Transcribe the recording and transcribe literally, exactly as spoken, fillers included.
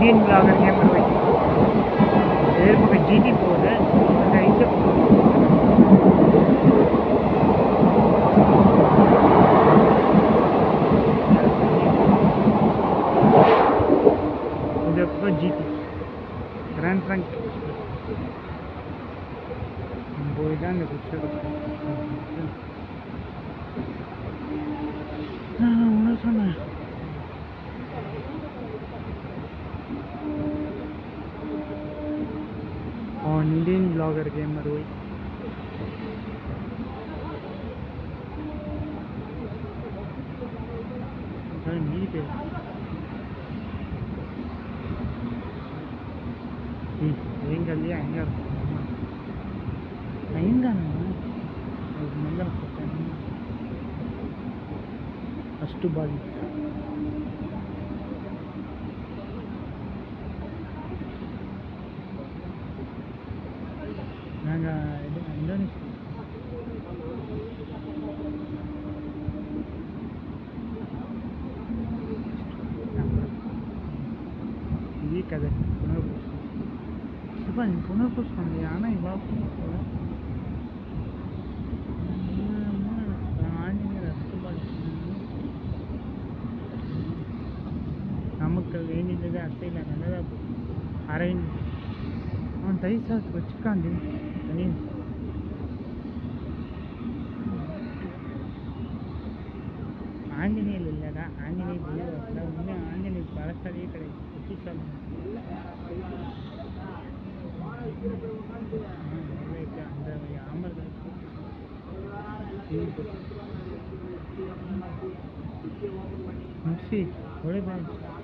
Indian blogger gamer வை வேறு பக்கம் GT போகுது அந்த இது இந்த பக்கம் ஜிடி கிராண்ட் ட்ரங்க் போய் தான் இந்த பிக்சர் நான் ஒன்று சொன்னேன் on Indian blogger gamer way I need it hmm enga liya enga enga na mengal kottani astu bali naga Indonesia ini kada punapus apa ini punapus kan dia anak ibu நமக்கு வேண்டியது அத்தையில் நல்லதாக அரை அவன் தயிர் சாதத்தை வச்சுருக்காண்டி தனி ஆஞ்சநேயர் இல்லைடா ஆஞ்சநேயர் புரியாத இன்னும் ஆஞ்சநேயர் பழசாலையே கிடையாது புத்திசாலி அந்த ஆமர்கள் மிக்சி ஒரே